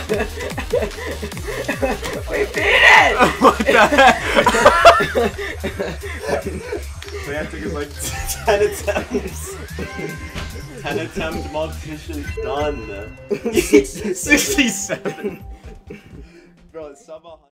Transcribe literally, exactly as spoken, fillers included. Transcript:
We beat it! What the heck? So yeah, it took us like ten attempts. ten attempt multition done. sixty-seven. Bro, it's sub